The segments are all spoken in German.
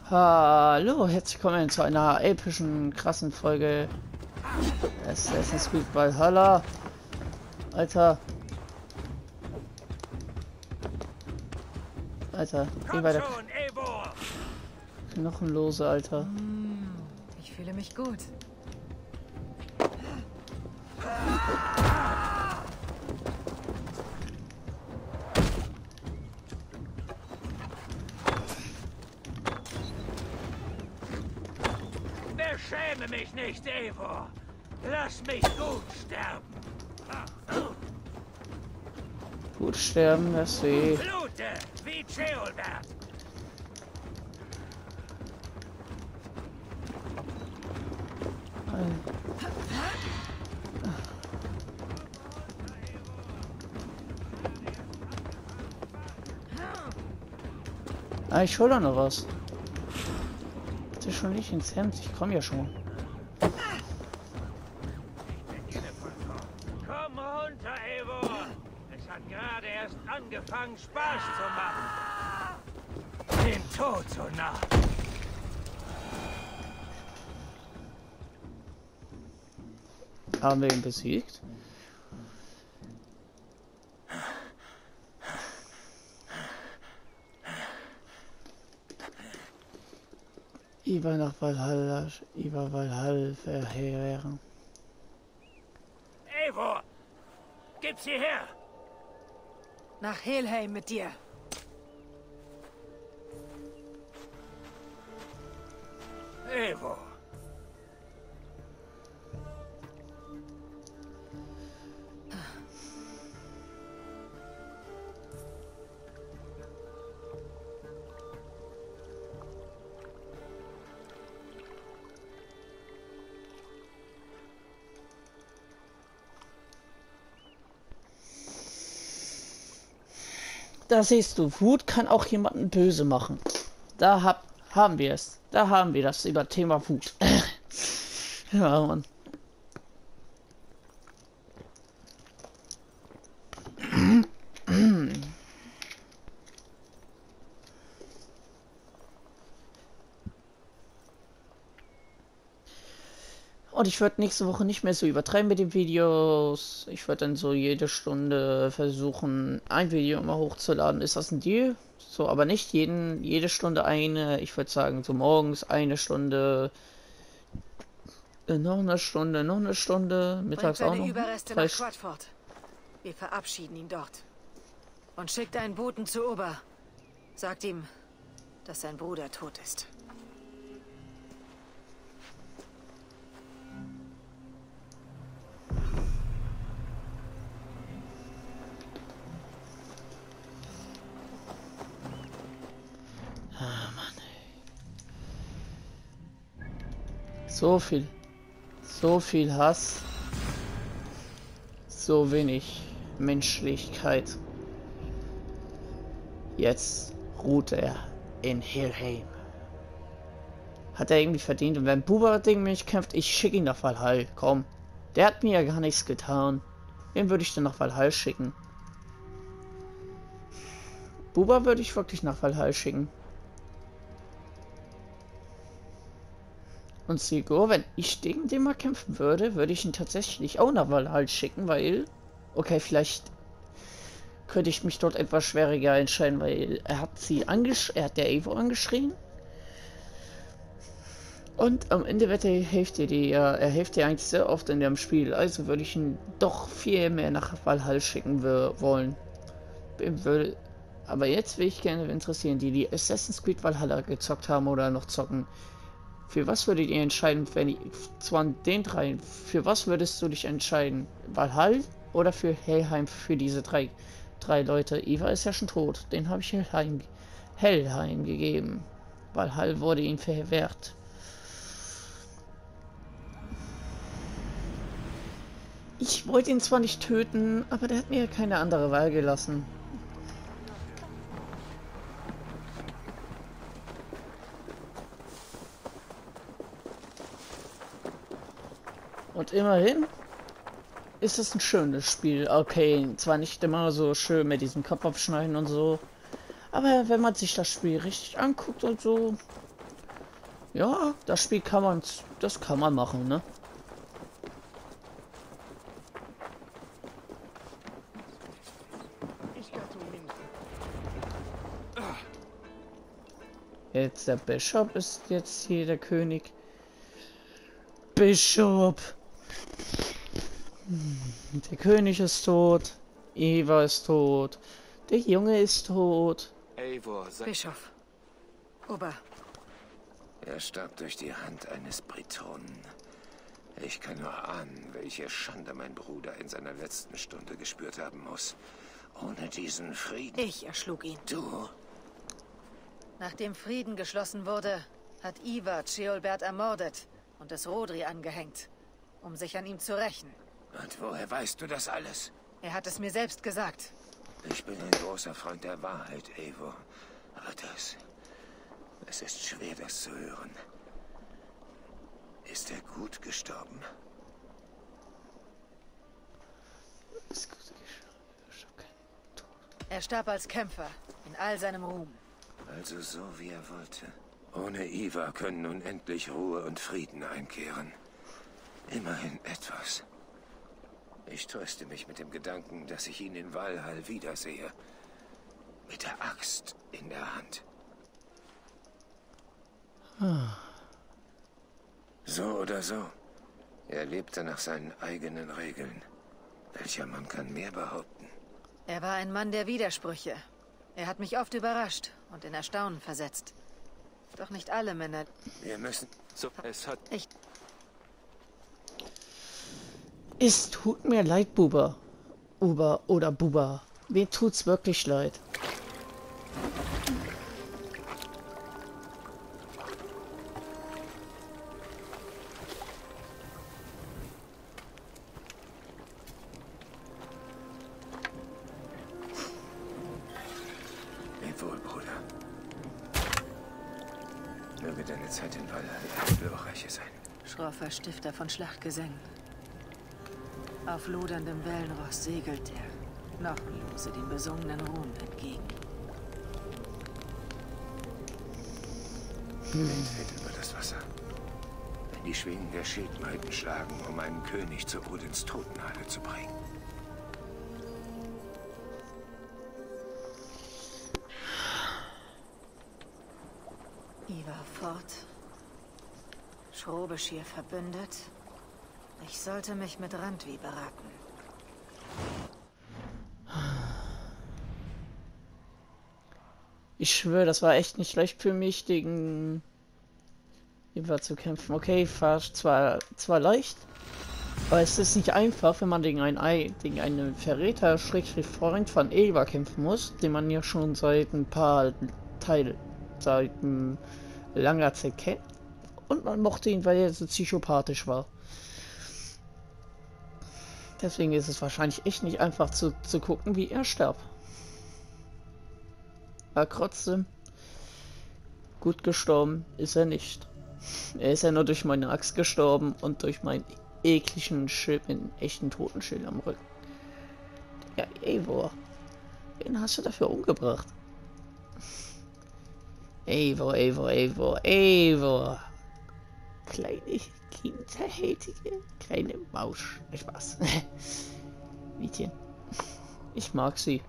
Hallo, herzlich willkommen zu einer epischen, krassen Folge Assassin's Creed Valhalla. Alter. Alter, geh weiter. Knochenlose, Alter. Ich fühle mich gut. Beschäme mich nicht, Eivor. Lass mich gut sterben. Gut sterben, merci. Blute wie Ceolbert. Ah, ich hol da noch was. Bitte schon nicht ins Hemd, ich komme ja schon. Komm runter, Eivor. Es hat gerade erst angefangen, Spaß zu machen. Dem Tod so nah. Haben wir ihn besiegt? Iva nach Valhalla, Iva Valhalla verheeren. Eivor, gib sie her. Nach Helheim mit dir. Eivor. Da siehst du, Wut kann auch jemanden böse machen. Haben wir es. Da haben wir das über Thema Wut. Ja, Mann. Und ich würde nächste Woche nicht mehr so übertreiben mit den Videos. Ich würde dann so jede Stunde versuchen, ein Video immer hochzuladen. Ist das ein Deal? So, aber nicht jede Stunde eine. Ich würde sagen, so morgens eine Stunde, noch eine Stunde, mittags Bringt auch seine noch. Überreste nach Quadford. Wir verabschieden ihn dort. Und schickt einen Boten zu Ober. Sagt ihm, dass sein Bruder tot ist. Ah, Mann, ey. So viel Hass, so wenig Menschlichkeit. Jetzt ruht er in Helheim. Hat er irgendwie verdient. Und wenn Buba gegen mich kämpft, ich schicke ihn nach Valhalla. Komm, der hat mir ja gar nichts getan. Wen würde ich denn nach Valhalla schicken? Buba würde ich wirklich nach Valhalla schicken. Und Sigurd, wenn ich gegen den mal kämpfen würde, würde ich ihn tatsächlich auch nach Valhalla schicken, weil... Okay, vielleicht könnte ich mich dort etwas schwieriger entscheiden, weil er hat der Eivor angeschrien. Und am Ende wird er hilft dir eigentlich sehr oft in dem Spiel. Also würde ich ihn doch viel mehr nach Valhalla schicken wollen. Aber jetzt will ich gerne interessieren, die Assassin's Creed Valhalla gezockt haben oder noch zocken. Für was würdet ihr entscheiden, wenn ich von den drei, für was würdest du dich entscheiden? Valhalla oder für Helheim, für diese drei Leute? Ivar ist ja schon tot, den habe ich Helheim gegeben. Valhalla wurde ihm verwehrt. Ich wollte ihn zwar nicht töten, aber der hat mir keine andere Wahl gelassen. Und immerhin ist es ein schönes Spiel. Okay, zwar nicht immer so schön mit diesem Kopf abschneiden und so, aber wenn man sich das Spiel richtig anguckt und so, Ja, das Spiel kann man, das kann man machen, ne? Jetzt der Bischof ist jetzt hier der König. Bischof. Der König ist tot. Eva ist tot. Der Junge ist tot. Eivor, Bischof. Ober. er starb durch die Hand eines Britonen. Ich kann nur ahnen, welche Schande mein Bruder in seiner letzten Stunde gespürt haben muss. Ohne diesen Frieden... Ich erschlug ihn. Du? Nachdem Frieden geschlossen wurde, hat Ivar Ceolbert ermordet und es Rodri angehängt, um sich an ihm zu rächen. Und woher weißt du das alles? Er hat es mir selbst gesagt. Ich bin ein großer Freund der Wahrheit, Eivor. Aber es ist schwer, das zu hören. Ist er gut gestorben? Er starb als Kämpfer, in all seinem Ruhm. Also so, wie er wollte. Ohne Ivar können nun endlich Ruhe und Frieden einkehren. Immerhin etwas. Ich tröste mich mit dem Gedanken, dass ich ihn in Valhall wiedersehe. Mit der Axt in der Hand. So oder so. Er lebte nach seinen eigenen Regeln. Welcher Mann kann mehr behaupten? Er war ein Mann der Widersprüche. Er hat mich oft überrascht und in Erstaunen versetzt. Doch nicht alle Männer. Wir müssen... So, es hat... Es tut mir leid, Buba. Uber oder Buba. Mir tut's wirklich leid. Leb wohl, Bruder. Möge deine Zeit in Valhall eine glorreiche sein. Schroffer Stifter von Schlachtgesängen. Auf loderndem Wellenross segelt er, knochenlose dem besungenen Ruhm entgegen. Wind weht über das Wasser. Wenn die Schwingen der Schildmaiden schlagen, um einen König zu Odins Totenhalle zu bringen. Ivar fort. Shrobeschir verbündet. Ich sollte mich mit Randvi beraten. Ich schwöre, das war echt nicht leicht für mich, gegen Ivar zu kämpfen. Okay, war zwar leicht, aber es ist nicht einfach, wenn man gegen einen Verräter, Freund von Ivar kämpfen muss, den man ja schon seit ein paar seit langer Zeit kennt. Und man mochte ihn, weil er so psychopathisch war. Deswegen ist es wahrscheinlich echt nicht einfach zu gucken, wie er starb. Aber trotzdem, gut gestorben ist er nicht. Er ist ja nur durch meine Axt gestorben und durch meinen ekligen Schild, einen echten Totenschild am Rücken. Ja, Eivor, wen hast du dafür umgebracht? Eivor. Kleine, kinderhältige, kleine Maus. Spaß. Mädchen. Ich mag sie.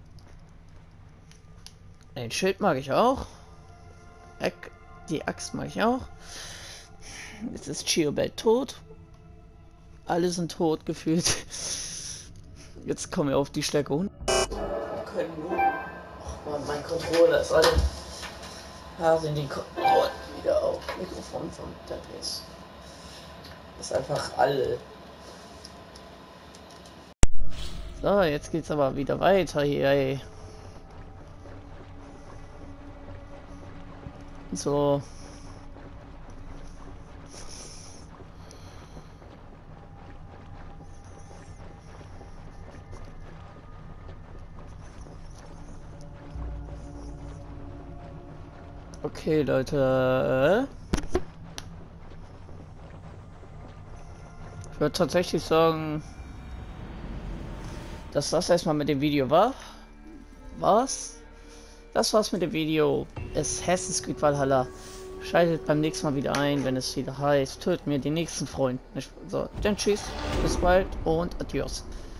Ein Schild mag ich auch. Die Axt mag ich auch. Jetzt ist Ceolbert tot. Alle sind tot gefühlt. Jetzt kommen wir auf die Stärke 100. Wir können nur... Ach man, mein Controller ist alle... Da sind die Controller wieder auf. Mikrofon von Douglas. Das ist einfach alle. So, jetzt geht's aber wieder weiter hier, ey. So. Okay, Leute. Ich würde tatsächlich sagen, dass das erstmal mit dem Video war. Das war's mit dem Video. Assassin's Creed Valhalla. Schaltet beim nächsten Mal wieder ein, wenn es wieder heißt, tötet mir den nächsten Freund. So, dann tschüss, bis bald und adios.